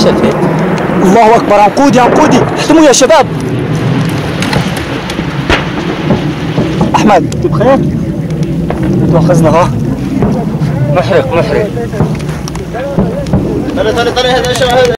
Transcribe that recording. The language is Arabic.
اختفت. الله اكبر. عنقودي عنقودي، احتموا يا شباب. احمد انت بخير؟ تواخذنا ها. محرق. طلع هذا